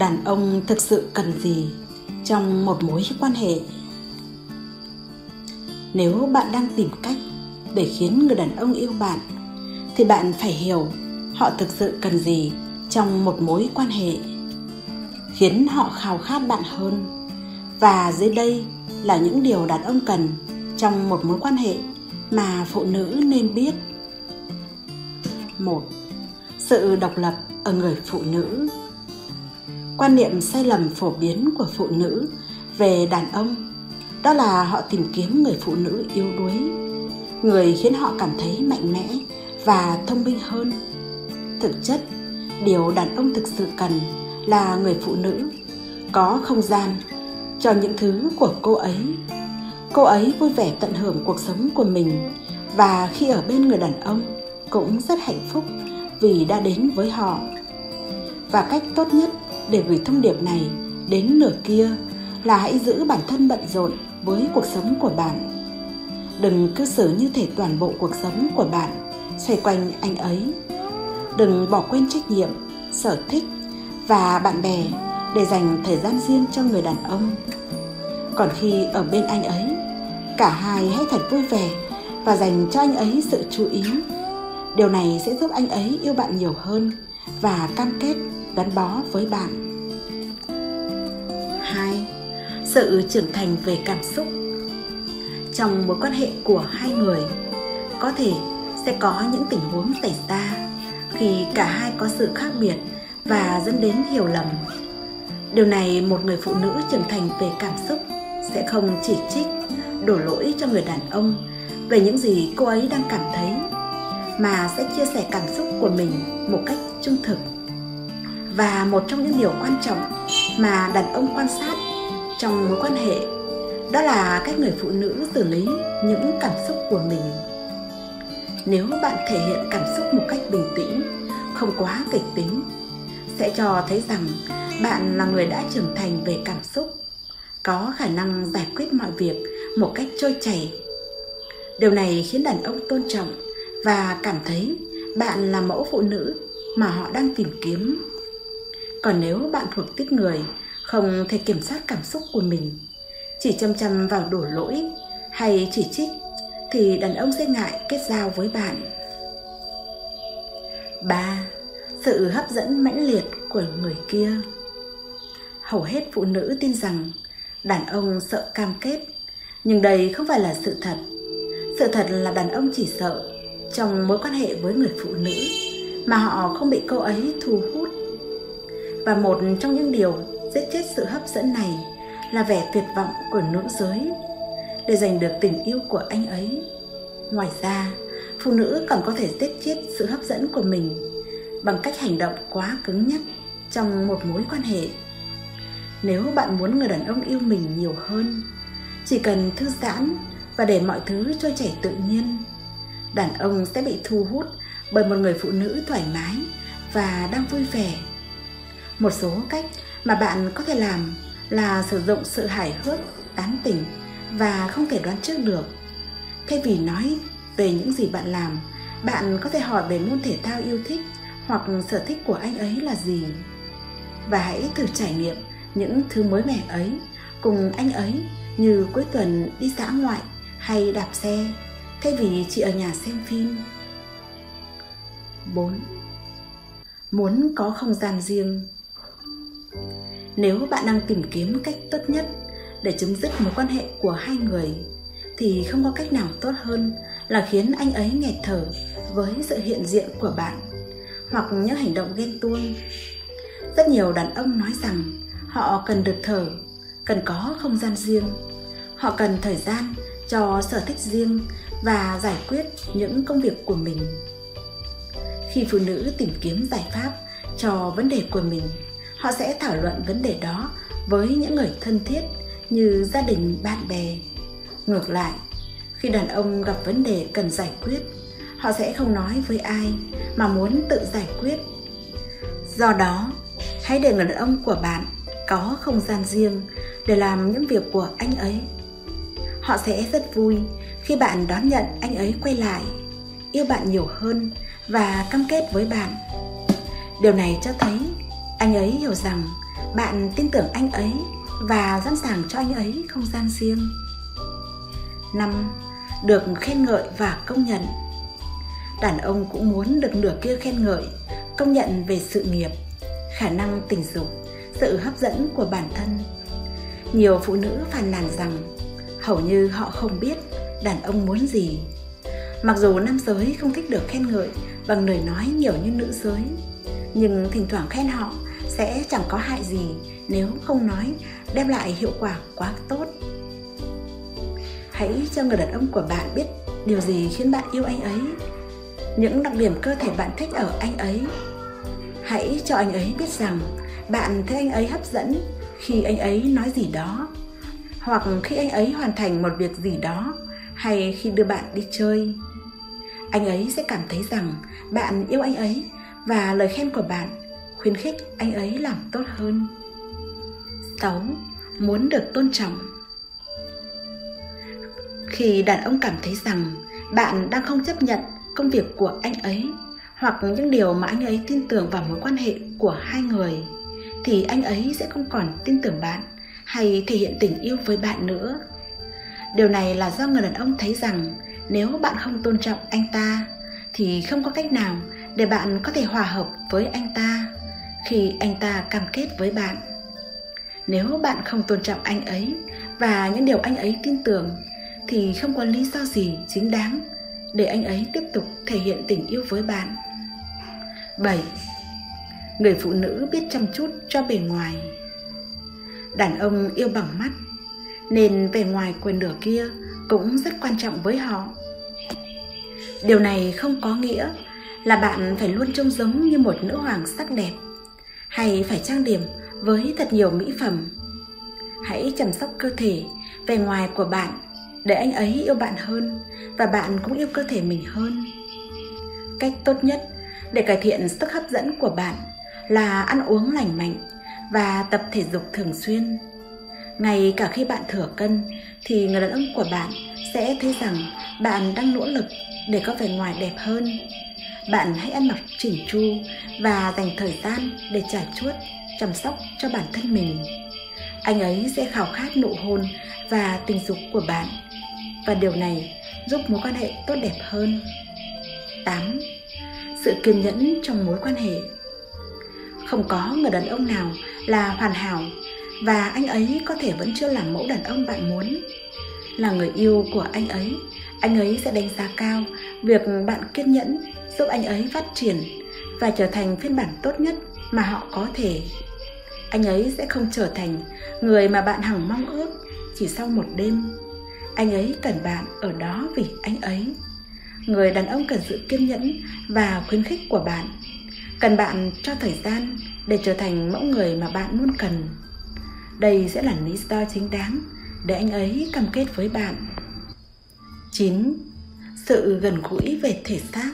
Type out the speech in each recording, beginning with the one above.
Đàn ông thực sự cần gì trong một mối quan hệ? Nếu bạn đang tìm cách để khiến người đàn ông yêu bạn, thì bạn phải hiểu họ thực sự cần gì trong một mối quan hệ, khiến họ khao khát bạn hơn. Và dưới đây là những điều đàn ông cần trong một mối quan hệ mà phụ nữ nên biết. 1. Sự độc lập ở người phụ nữ. Quan niệm sai lầm phổ biến của phụ nữ về đàn ông đó là họ tìm kiếm người phụ nữ yếu đuối, người khiến họ cảm thấy mạnh mẽ và thông minh hơn. Thực chất, điều đàn ông thực sự cần là người phụ nữ có không gian cho những thứ của cô ấy. Cô ấy vui vẻ tận hưởng cuộc sống của mình, và khi ở bên người đàn ông cũng rất hạnh phúc vì đã đến với họ. Và cách tốt nhất để gửi thông điệp này đến nửa kia là hãy giữ bản thân bận rộn với cuộc sống của bạn. Đừng cư xử như thể toàn bộ cuộc sống của bạn xoay quanh anh ấy. Đừng bỏ quên trách nhiệm, sở thích và bạn bè để dành thời gian riêng cho người đàn ông. Còn khi ở bên anh ấy, cả hai hãy thật vui vẻ và dành cho anh ấy sự chú ý. Điều này sẽ giúp anh ấy yêu bạn nhiều hơn và cam kết gắn bó với bạn. 2. Sự trưởng thành về cảm xúc. Trong mối quan hệ của hai người, có thể sẽ có những tình huống xảy ra khi cả hai có sự khác biệt và dẫn đến hiểu lầm. Điều này một người phụ nữ trưởng thành về cảm xúc sẽ không chỉ trích, đổ lỗi cho người đàn ông về những gì cô ấy đang cảm thấy, mà sẽ chia sẻ cảm xúc của mình một cách trung thực. Và một trong những điều quan trọng mà đàn ông quan sát trong mối quan hệ đó là cách người phụ nữ xử lý những cảm xúc của mình. Nếu bạn thể hiện cảm xúc một cách bình tĩnh, không quá kịch tính, sẽ cho thấy rằng bạn là người đã trưởng thành về cảm xúc, có khả năng giải quyết mọi việc một cách trôi chảy. Điều này khiến đàn ông tôn trọng và cảm thấy bạn là mẫu phụ nữ mà họ đang tìm kiếm. Còn nếu bạn thuộc tuýp người không thể kiểm soát cảm xúc của mình, chỉ chăm chăm vào đổ lỗi hay chỉ trích, thì đàn ông sẽ ngại kết giao với bạn. 3. Sự hấp dẫn mãnh liệt của người kia. Hầu hết phụ nữ tin rằng đàn ông sợ cam kết, nhưng đây không phải là sự thật. Sự thật là đàn ông chỉ sợ trong mối quan hệ với người phụ nữ mà họ không bị cô ấy thu hút. Và một trong những điều giết chết sự hấp dẫn này là vẻ tuyệt vọng của nữ giới để giành được tình yêu của anh ấy. Ngoài ra, phụ nữ còn có thể giết chết sự hấp dẫn của mình bằng cách hành động quá cứng nhắc trong một mối quan hệ. Nếu bạn muốn người đàn ông yêu mình nhiều hơn, chỉ cần thư giãn và để mọi thứ trôi chảy tự nhiên, đàn ông sẽ bị thu hút bởi một người phụ nữ thoải mái và đang vui vẻ. Một số cách mà bạn có thể làm là sử dụng sự hài hước, tán tỉnh và không thể đoán trước được. Thay vì nói về những gì bạn làm, bạn có thể hỏi về môn thể thao yêu thích hoặc sở thích của anh ấy là gì. Và hãy thử trải nghiệm những thứ mới mẻ ấy cùng anh ấy, như cuối tuần đi dã ngoại hay đạp xe, thay vì chỉ ở nhà xem phim. 4. Muốn có không gian riêng. Nếu bạn đang tìm kiếm cách tốt nhất để chấm dứt mối quan hệ của hai người, thì không có cách nào tốt hơn là khiến anh ấy nghẹt thở với sự hiện diện của bạn hoặc những hành động ghen tuông. Rất nhiều đàn ông nói rằng họ cần được thở, cần có không gian riêng. Họ cần thời gian cho sở thích riêng và giải quyết những công việc của mình. Khi phụ nữ tìm kiếm giải pháp cho vấn đề của mình, họ sẽ thảo luận vấn đề đó với những người thân thiết như gia đình, bạn bè. Ngược lại, khi đàn ông gặp vấn đề cần giải quyết, họ sẽ không nói với ai mà muốn tự giải quyết. Do đó, hãy để người đàn ông của bạn có không gian riêng để làm những việc của anh ấy. Họ sẽ rất vui khi bạn đón nhận anh ấy quay lại, yêu bạn nhiều hơn và cam kết với bạn. Điều này cho thấy anh ấy hiểu rằng bạn tin tưởng anh ấy và sẵn sàng cho anh ấy không gian riêng. 5. Được khen ngợi và công nhận. Đàn ông cũng muốn được nửa kia khen ngợi, công nhận về sự nghiệp, khả năng tình dục, sự hấp dẫn của bản thân. Nhiều phụ nữ phàn nàn rằng hầu như họ không biết đàn ông muốn gì. Mặc dù nam giới không thích được khen ngợi bằng lời nói nhiều như nữ giới, nhưng thỉnh thoảng khen họ sẽ chẳng có hại gì nếu không nói, đem lại hiệu quả quá tốt. Hãy cho người đàn ông của bạn biết điều gì khiến bạn yêu anh ấy, những đặc điểm cơ thể bạn thích ở anh ấy. Hãy cho anh ấy biết rằng bạn thấy anh ấy hấp dẫn khi anh ấy nói gì đó, hoặc khi anh ấy hoàn thành một việc gì đó, hay khi đưa bạn đi chơi. Anh ấy sẽ cảm thấy rằng bạn yêu anh ấy và lời khen của bạn khuyến khích anh ấy làm tốt hơn. 6. Muốn được tôn trọng. Khi đàn ông cảm thấy rằng bạn đang không chấp nhận công việc của anh ấy hoặc những điều mà anh ấy tin tưởng vào mối quan hệ của hai người, thì anh ấy sẽ không còn tin tưởng bạn hay thể hiện tình yêu với bạn nữa. Điều này là do người đàn ông thấy rằng nếu bạn không tôn trọng anh ta thì không có cách nào để bạn có thể hòa hợp với anh ta khi anh ta cam kết với bạn. Nếu bạn không tôn trọng anh ấy và những điều anh ấy tin tưởng thì không có lý do gì chính đáng để anh ấy tiếp tục thể hiện tình yêu với bạn. 7. Người phụ nữ biết chăm chút cho bề ngoài. Đàn ông yêu bằng mắt, nên vẻ ngoài của nửa kia cũng rất quan trọng với họ. Điều này không có nghĩa là bạn phải luôn trông giống như một nữ hoàng sắc đẹp, hay phải trang điểm với thật nhiều mỹ phẩm. Hãy chăm sóc cơ thể, vẻ ngoài của bạn để anh ấy yêu bạn hơn và bạn cũng yêu cơ thể mình hơn. Cách tốt nhất để cải thiện sức hấp dẫn của bạn là ăn uống lành mạnh và tập thể dục thường xuyên. Ngay cả khi bạn thừa cân thì người đàn ông của bạn sẽ thấy rằng bạn đang nỗ lực để có vẻ ngoài đẹp hơn. Bạn hãy ăn mặc chỉn chu và dành thời gian để trải chuốt, chăm sóc cho bản thân mình. Anh ấy sẽ khao khát nụ hôn và tình dục của bạn, và điều này giúp mối quan hệ tốt đẹp hơn. 8. Sự kiên nhẫn trong mối quan hệ. Không có người đàn ông nào là hoàn hảo, và anh ấy có thể vẫn chưa làm mẫu đàn ông bạn muốn. Là người yêu của anh ấy sẽ đánh giá cao việc bạn kiên nhẫn giúp anh ấy phát triển và trở thành phiên bản tốt nhất mà họ có thể. Anh ấy sẽ không trở thành người mà bạn hằng mong ước chỉ sau một đêm. Anh ấy cần bạn ở đó vì anh ấy. Người đàn ông cần sự kiên nhẫn và khuyến khích của bạn, cần bạn cho thời gian để trở thành mẫu người mà bạn luôn cần. Đây sẽ là lý do chính đáng để anh ấy cam kết với bạn. 9. Sự gần gũi về thể xác.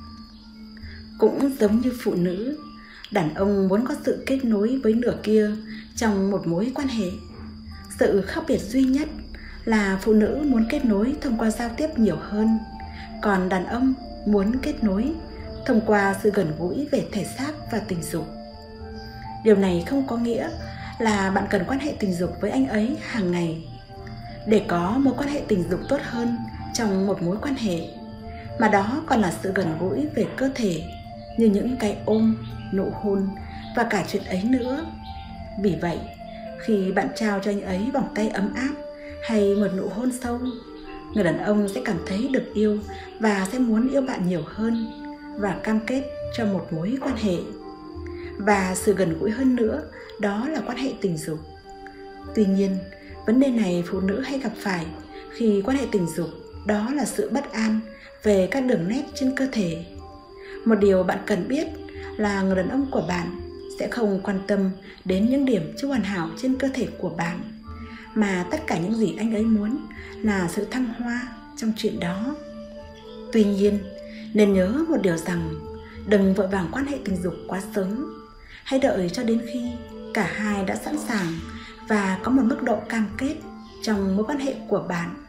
Cũng giống như phụ nữ, đàn ông muốn có sự kết nối với nửa kia trong một mối quan hệ. Sự khác biệt duy nhất là phụ nữ muốn kết nối thông qua giao tiếp nhiều hơn, còn đàn ông muốn kết nối thông qua sự gần gũi về thể xác và tình dục. Điều này không có nghĩa là bạn cần quan hệ tình dục với anh ấy hàng ngày để có mối quan hệ tình dục tốt hơn trong một mối quan hệ, mà đó còn là sự gần gũi về cơ thể, như những cái ôm, nụ hôn và cả chuyện ấy nữa. Vì vậy, khi bạn trao cho anh ấy vòng tay ấm áp hay một nụ hôn sâu, người đàn ông sẽ cảm thấy được yêu và sẽ muốn yêu bạn nhiều hơn và cam kết cho một mối quan hệ. Và sự gần gũi hơn nữa, đó là quan hệ tình dục. Tuy nhiên, vấn đề này phụ nữ hay gặp phải khi quan hệ tình dục, đó là sự bất an về các đường nét trên cơ thể. Một điều bạn cần biết là người đàn ông của bạn sẽ không quan tâm đến những điểm chưa hoàn hảo trên cơ thể của bạn, mà tất cả những gì anh ấy muốn là sự thăng hoa trong chuyện đó. Tuy nhiên, nên nhớ một điều rằng đừng vội vàng quan hệ tình dục quá sớm. Hãy đợi cho đến khi cả hai đã sẵn sàng và có một mức độ cam kết trong mối quan hệ của bạn.